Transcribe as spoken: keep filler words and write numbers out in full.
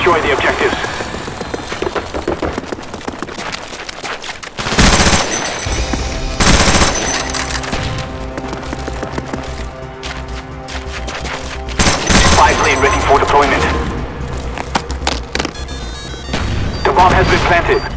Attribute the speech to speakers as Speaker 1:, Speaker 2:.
Speaker 1: Destroy the objectives. Spy plane ready for deployment. The bomb has been planted.